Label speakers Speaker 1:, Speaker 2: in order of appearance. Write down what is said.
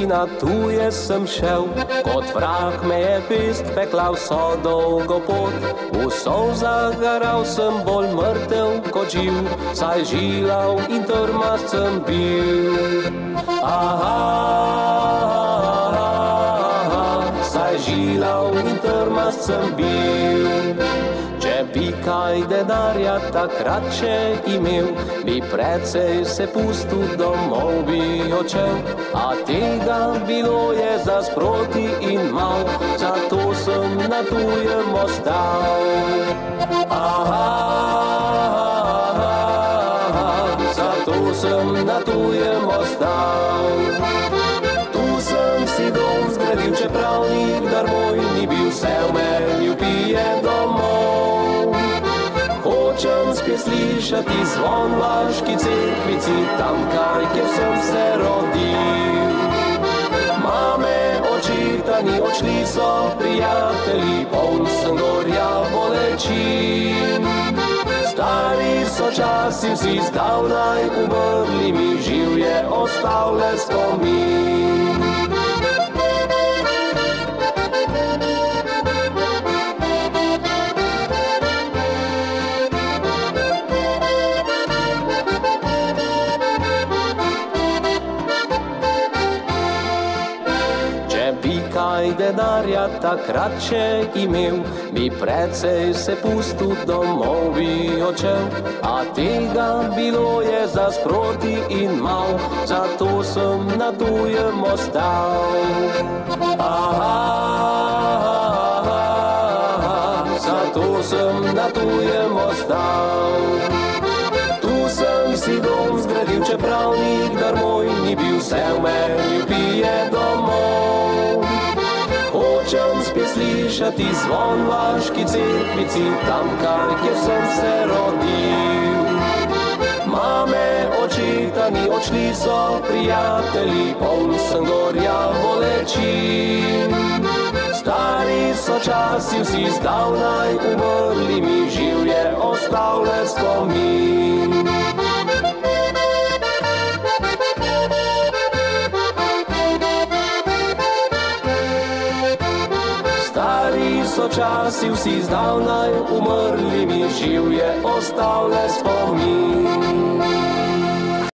Speaker 1: tudi na tuje sem šel, kot vrag me je pest pekla vso dolgo pot. V solzah garal sem bolj mrtev kot živ, saj žilav in trmast sem bil. Saj žilav in trmast sem bil. Če bi kaj denarja takrat še imel, bi precej se pustil, domov bi odšel. A tega bilo je za sproti in mal, zato sem na tujem ostal. Zato sem na tujem ostal. Tu sem si dom zgradil, čeprav nikdar moj ni bil, vse v meni vpije domov. Hočem spet slišati zvon vaški cerkvici, tamkaj, kjer sem se rodil. Mame, očeta ni, odšli so prijatelji, poln sem gorja bolečin. Stari so časi vsi zdavnaj umrli, mi živ je ostal le spomin. Kaj denarja takrat še imel, bi precej se pustil, domov bi odšel. A tega bilo je za sproti in mal, zato sem na tujem ostal. Zato sem na tujem ostal. Tu sem si dom zgradil, čeprav nikdar moj ni bil, vse v meni vpije domov. Hočem spet slišati zvon vaški cerkvici, tamkaj, kjer sem se rodil. Mame, očeta ni, odšli so prijatelji, poln sem gorja bolečin. Stari so časi vsi zdavnaj umrli, mi živ je ostal le spomin. So časi vsi zdavnaj umrli, mi živ je ostal le spomin.